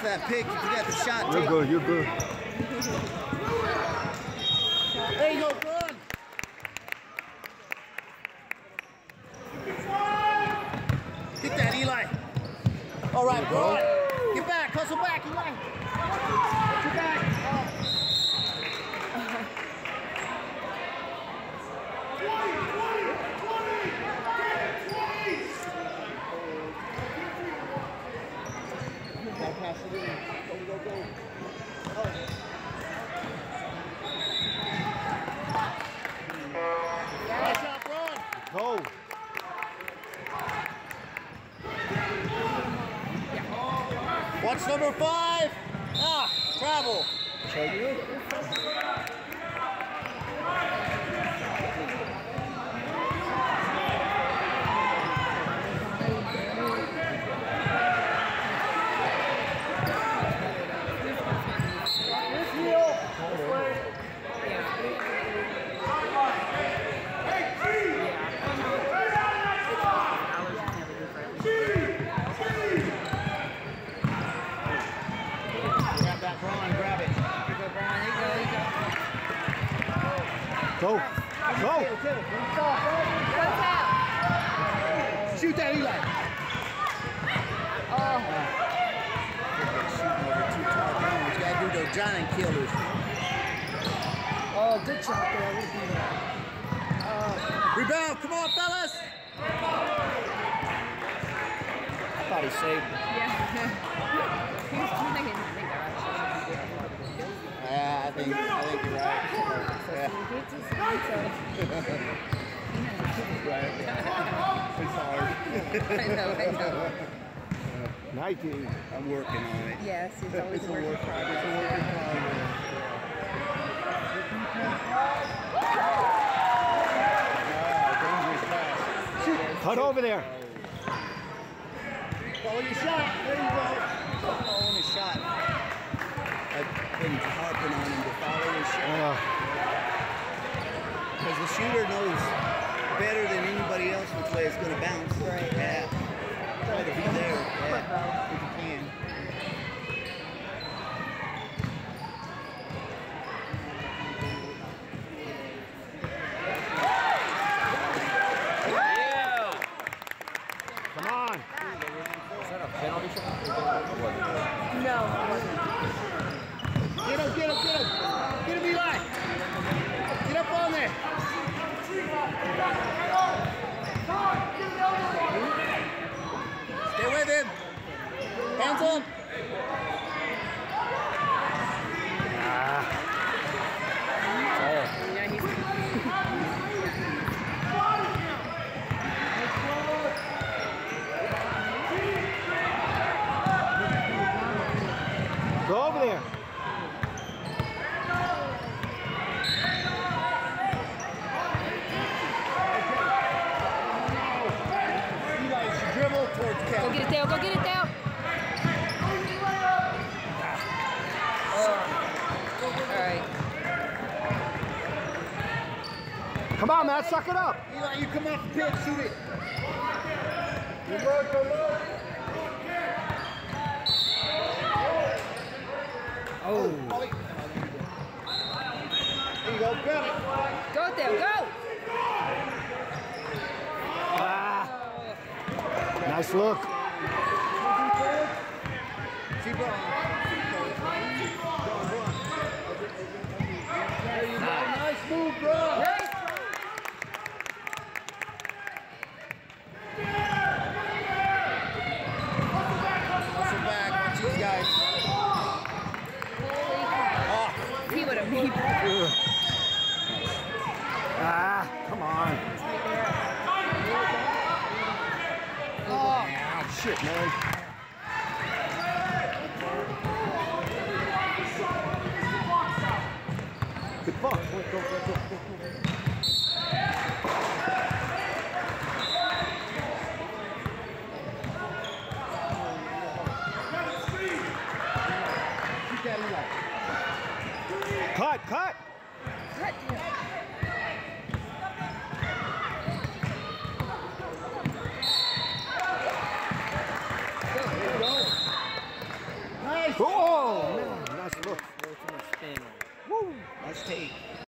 that pick. You got the shot. You're good, you're good. There you go, Braun. Get that, Eli. All right, Braun. Get back, hustle back, Eli. Get back. Pass it in. Go. Nice shot, Braun. Go. Watch number 5. Travel. Go. Shoot that, Eli. Oh. You gotta do those giant killers. Oh, good shot there. Rebound, come on, fellas. I thought he saved it. Yeah. He was trying to Yeah, I think you're right. Yeah. Right. It's hard. I know. 19. I'm working on it. Yes, he's always It's a work in progress. It's a work in progress. Dangerous pass. Cut over there. Follow your shot. There you go. Following his shot. I've been harping on him to follow his shot. Because the shooter knows better than anybody else which way it's going to bounce. Right. Yeah. Try to be there. Yeah. If you can. Come on. Is that a penalty shot? No, it wasn't. Get him. Get him, Eli. Get up on there. Stay with him. Hands on. Yeah, he's... Go over there. Eli should dribble towards Cal. Go get it, Dale. Go get it, Dale. All right. Come on, Matt, suck it up. Eli, you come off the pitch, shoot it. Good work. Oh. There you go, grab it. Go, Dale. Go. Nice look. See, Braun. There you go. Nice move, Braun. Hustle back. Watch these guys. He would have made that. Come on. Oh, shit, man. Good ball. Go. Cut. Cut. Nice Oh, man. Nice look. Little too much spin on it. Woo. Let's take.